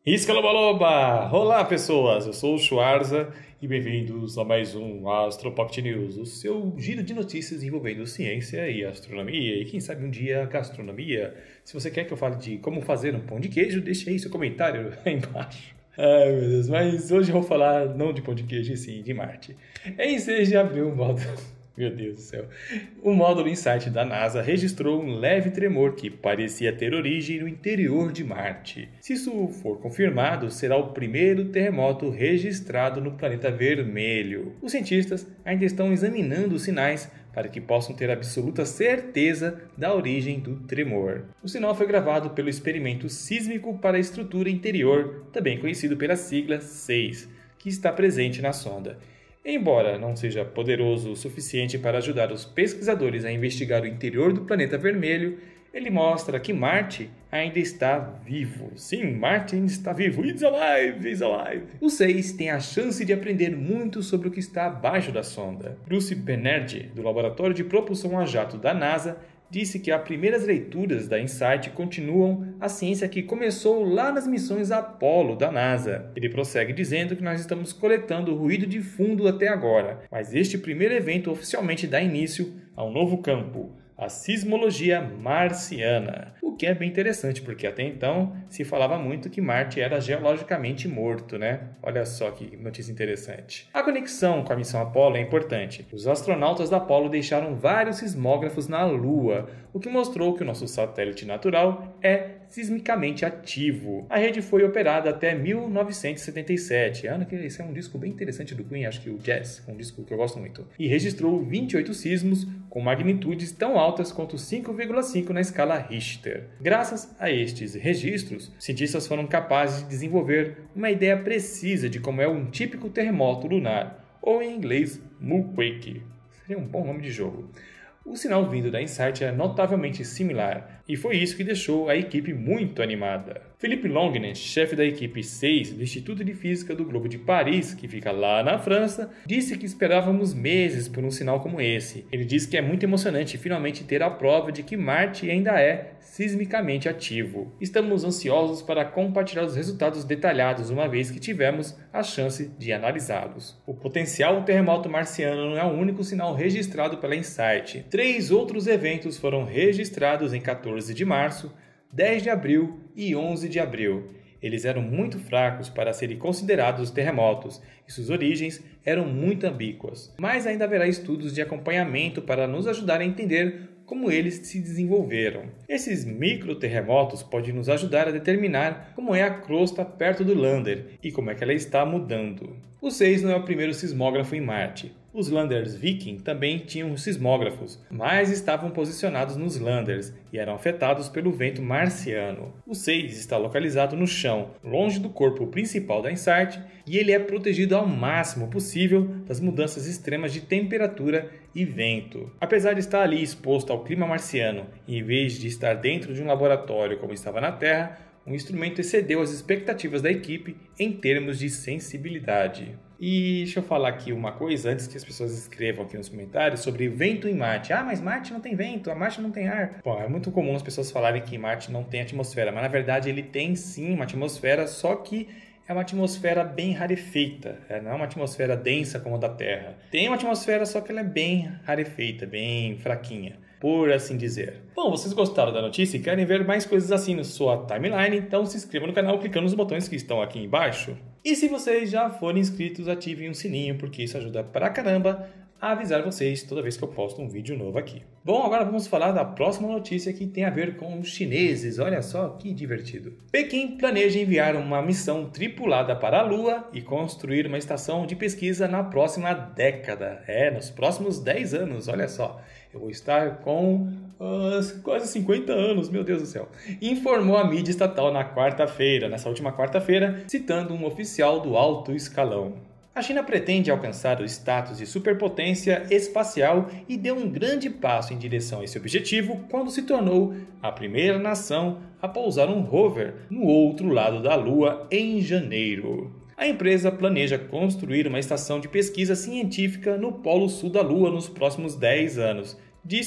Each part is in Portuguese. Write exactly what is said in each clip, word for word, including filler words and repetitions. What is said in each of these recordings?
Iscalobaloba! Olá, pessoas! Eu sou o Schwarza e bem-vindos a mais um Astropocket News, o seu giro de notícias envolvendo ciência e astronomia e, quem sabe, um dia, gastronomia. Se você quer que eu fale de como fazer um pão de queijo, deixe aí seu comentário aí embaixo. Ai, meu Deus, mas hoje eu vou falar não de pão de queijo, e sim de Marte. Em seis de abril, o módulo... Meu Deus do céu. O módulo InSight da NASA registrou um leve tremor que parecia ter origem no interior de Marte. Se isso for confirmado, será o primeiro terremoto registrado no planeta vermelho. Os cientistas ainda estão examinando os sinais para que possam ter absoluta certeza da origem do tremor. O sinal foi gravado pelo Experimento Sísmico para a Estrutura Interior, também conhecido pela sigla SEIS, que está presente na sonda. Embora não seja poderoso o suficiente para ajudar os pesquisadores a investigar o interior do planeta vermelho, ele mostra que Marte ainda está vivo. Sim, Marte ainda está vivo. It's alive, it's alive. O SEIS tem a chance de aprender muito sobre o que está abaixo da sonda. Bruce Banerjee, do Laboratório de Propulsão a Jato da NASA, disse que as primeiras leituras da InSight continuam a ciência que começou lá nas missões Apollo da NASA. Ele prossegue dizendo que nós estamos coletando ruído de fundo até agora, mas este primeiro evento oficialmente dá início a um novo campo, a sismologia marciana, o que é bem interessante, porque até então se falava muito que Marte era geologicamente morto, né? Olha só que notícia interessante. A conexão com a missão Apollo é importante. Os astronautas da Apollo deixaram vários sismógrafos na Lua, o que mostrou que o nosso satélite natural é sismicamente ativo. A rede foi operada até mil novecentos e setenta e sete, ano que esse é um disco bem interessante do Queen, acho que o Jazz, um disco que eu gosto muito, e registrou vinte e oito sismos com magnitudes tão altas quanto cinco vírgula cinco na escala Richter. Graças a estes registros, cientistas foram capazes de desenvolver uma ideia precisa de como é um típico terremoto lunar, ou em inglês, Moonquake. Seria um bom nome de jogo. O sinal vindo da InSight é notavelmente similar, e foi isso que deixou a equipe muito animada. Philippe Longuenet, chefe da equipe seis do Instituto de Física do Globo de Paris, que fica lá na França, disse que esperávamos meses por um sinal como esse. Ele disse que é muito emocionante finalmente ter a prova de que Marte ainda é sismicamente ativo. Estamos ansiosos para compartilhar os resultados detalhados uma vez que tivemos a chance de analisá-los. O potencial terremoto marciano não é o único sinal registrado pela InSight. Três outros eventos foram registrados em quatorze de março, dez de abril e onze de abril. Eles eram muito fracos para serem considerados terremotos e suas origens eram muito ambíguas. Mas ainda haverá estudos de acompanhamento para nos ajudar a entender como eles se desenvolveram. Esses microterremotos podem nos ajudar a determinar como é a crosta perto do lander e como é que ela está mudando. O SEIS não é o primeiro sismógrafo em Marte. Os landers Viking também tinham sismógrafos, mas estavam posicionados nos landers e eram afetados pelo vento marciano. O SEIS está localizado no chão, longe do corpo principal da InSight, e ele é protegido ao máximo possível das mudanças extremas de temperatura e vento. Apesar de estar ali exposto ao clima marciano, em vez de estar dentro de um laboratório como estava na Terra, o instrumento excedeu as expectativas da equipe em termos de sensibilidade. E deixa eu falar aqui uma coisa, antes que as pessoas escrevam aqui nos comentários, sobre vento em Marte. Ah, mas Marte não tem vento, a Marte não tem ar. Bom, é muito comum as pessoas falarem que Marte não tem atmosfera, mas na verdade ele tem sim uma atmosfera, só que é uma atmosfera bem rarefeita, não é uma atmosfera densa como a da Terra. Tem uma atmosfera, só que ela é bem rarefeita, bem fraquinha, por assim dizer. Bom, vocês gostaram da notícia e querem ver mais coisas assim na sua timeline? Então se inscreva no canal clicando nos botões que estão aqui embaixo. E se vocês já forem inscritos, ativem o sininho, porque isso ajuda pra caramba a avisar vocês toda vez que eu posto um vídeo novo aqui. Bom, agora vamos falar da próxima notícia que tem a ver com os chineses. Olha só que divertido. Pequim planeja enviar uma missão tripulada para a Lua e construir uma estação de pesquisa na próxima década. É, nos próximos dez anos, olha só. Eu vou estar com uh, quase cinquenta anos, meu Deus do céu. Informou a mídia estatal na quarta-feira, nessa última quarta-feira, citando um oficial do alto escalão. A China pretende alcançar o status de superpotência espacial e deu um grande passo em direção a esse objetivo quando se tornou a primeira nação a pousar um rover no outro lado da Lua em janeiro. A empresa planeja construir uma estação de pesquisa científica no polo sul da Lua nos próximos dez anos, disse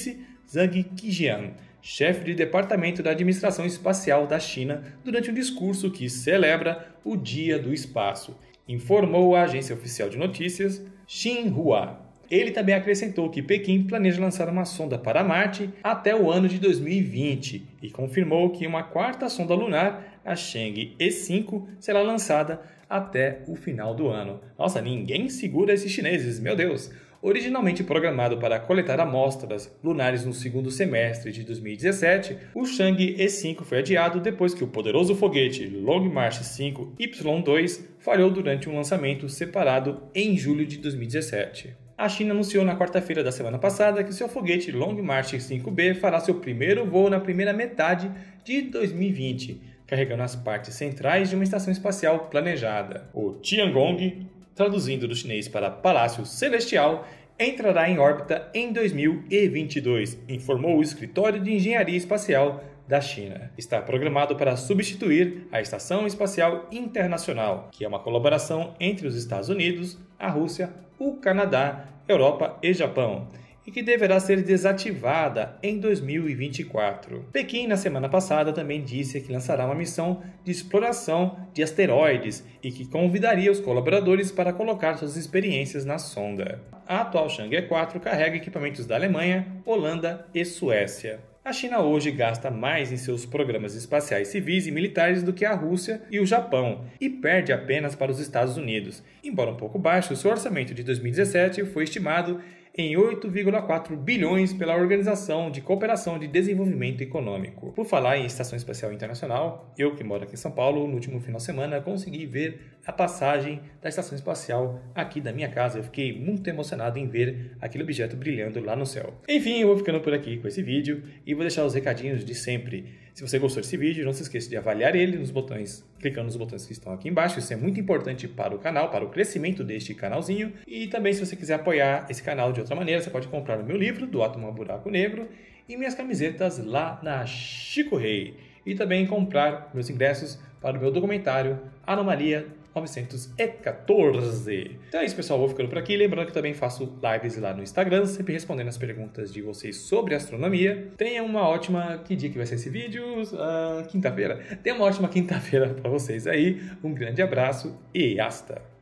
Zhang Qijian, chefe de departamento da administração espacial da China, durante um discurso que celebra o Dia do Espaço, informou a agência oficial de notícias Xinhua. Ele também acrescentou que Pequim planeja lançar uma sonda para Marte até o ano de dois mil e vinte e confirmou que uma quarta sonda lunar, a Chang'e E cinco, será lançada até o final do ano. Nossa, ninguém segura esses chineses, meu Deus! Originalmente programado para coletar amostras lunares no segundo semestre de dois mil e dezessete, o Chang'e E cinco foi adiado depois que o poderoso foguete Long March cinco Y dois falhou durante um lançamento separado em julho de dois mil e dezessete. A China anunciou na quarta-feira da semana passada que seu foguete Long March cinco B fará seu primeiro voo na primeira metade de dois mil e vinte, carregando as partes centrais de uma estação espacial planejada. O Tiangong, traduzindo do chinês para Palácio Celestial, entrará em órbita em dois mil e vinte e dois, informou o Escritório de Engenharia Espacial da China. Está programado para substituir a Estação Espacial Internacional, que é uma colaboração entre os Estados Unidos, a Rússia, o Canadá, Europa e Japão, e que deverá ser desativada em dois mil e vinte e quatro. Pequim, na semana passada, também disse que lançará uma missão de exploração de asteroides e que convidaria os colaboradores para colocar suas experiências na sonda. A atual Chang'e quatro carrega equipamentos da Alemanha, Holanda e Suécia. A China hoje gasta mais em seus programas espaciais civis e militares do que a Rússia e o Japão, e perde apenas para os Estados Unidos. Embora um pouco baixo, seu orçamento de dois mil e dezessete foi estimado em oito vírgula quatro bilhões pela Organização de Cooperação de Desenvolvimento Econômico. Por falar em Estação Espacial Internacional, eu que moro aqui em São Paulo, no último final de semana, consegui ver a passagem da Estação Espacial aqui da minha casa. Eu fiquei muito emocionado em ver aquele objeto brilhando lá no céu. Enfim, eu vou ficando por aqui com esse vídeo e vou deixar os recadinhos de sempre. Se você gostou desse vídeo, não se esqueça de avaliar ele nos botões, clicando nos botões que estão aqui embaixo. Isso é muito importante para o canal, para o crescimento deste canalzinho. E também, se você quiser apoiar esse canal de outra maneira, você pode comprar o meu livro, Do Átomo ao Buraco Negro, e minhas camisetas lá na Chico Rei. E também comprar meus ingressos para o meu documentário Anomalia novecentos e quatorze. Então é isso, pessoal. Vou ficando por aqui. Lembrando que também faço lives lá no Instagram, sempre respondendo as perguntas de vocês sobre astronomia. Tenha uma ótima... Que dia que vai ser esse vídeo? Uh, quinta-feira. Tenha uma ótima quinta-feira para vocês aí. Um grande abraço e hasta!